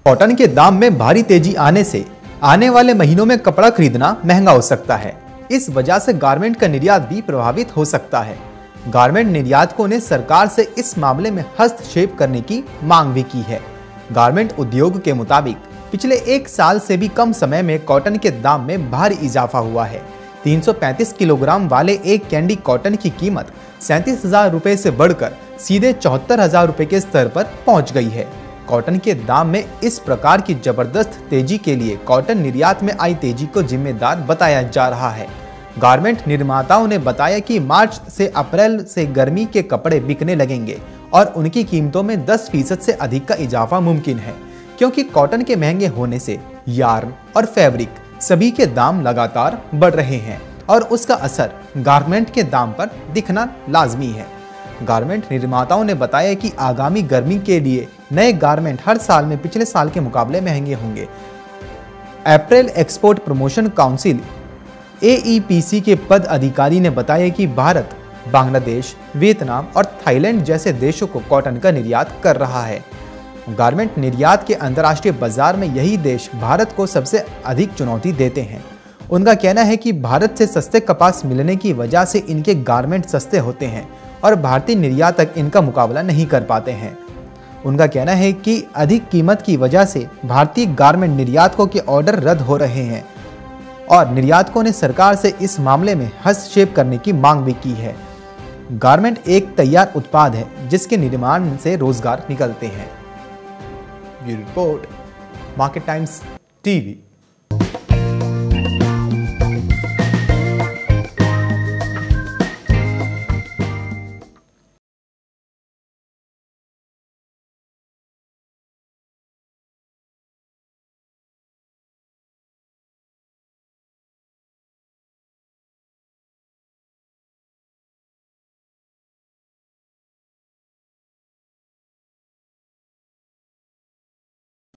Cotton के दाम में भारी तेजी आने से आने वाले महीनों में कपड़ा खरीदना महंगा हो सकता है। इस वजह से गारमेंट का निर्यात भी प्रभावित हो सकता है। गारमेंट निर्यातकों ने सरकार से इस मामले में हस्तक्षेप करने की मांग भी की है। गारमेंट उद्योग के मुताबिक पिछले एक साल से भी कम समय में कॉटन के दाम में भारी इजाफा हुआ है। 335 किलोग्राम वाले एक कैंडी कॉटन की कीमत 37,000 रुपए से बढ़कर सीधे 74,000 रुपए के स्तर पर पहुंच गई है। कॉटन के दाम में इस प्रकार की जबरदस्त तेजी के लिए कॉटन निर्यात में आई तेजी को जिम्मेदार बताया जा रहा है। गारमेंट निर्माताओं ने बताया कि मार्च से अप्रैल से गर्मी के कपड़े बिकने लगेंगे और उनकी कीमतों में 10% से अधिक का इजाफा मुमकिन है, क्योंकि कॉटन के महंगे होने से यार्न और फैब्रिक सभी के दाम लगातार बढ़ रहे हैं और उसका असर गारमेंट के दाम पर दिखना लाजमी है। गारमेंट निर्माताओं ने बताया कि आगामी गर्मी के लिए नए गारमेंट हर साल में पिछले साल के मुकाबले महंगे होंगे। Apparel export promotion council AEPC के पद अधिकारी ने बताया कि भारत, बांग्लादेश, वियतनाम और थाईलैंड जैसे देशों को कॉटन का निर्यात कर रहा है। गारमेंट निर्यात के अंतर्राष्ट्रीय बाजार में यही देश भारत को सबसे अधिक चुनौती देते हैं। उनका कहना है कि भारत से सस्ते कपास मिलने की वजह से इनके गारमेंट सस्ते होते हैं और भारतीय निर्यातक इनका मुकाबला नहीं कर पाते हैं। उनका कहना है कि अधिक कीमत की वजह से भारतीय गारमेंट निर्यातकों के ऑर्डर रद्द हो रहे हैं और निर्यातकों ने सरकार से इस मामले में हस्तक्षेप करने की मांग भी की है। गारमेंट एक तैयार उत्पाद है जिसके निर्माण से रोजगार निकलते हैं। Bureau report, market times TV।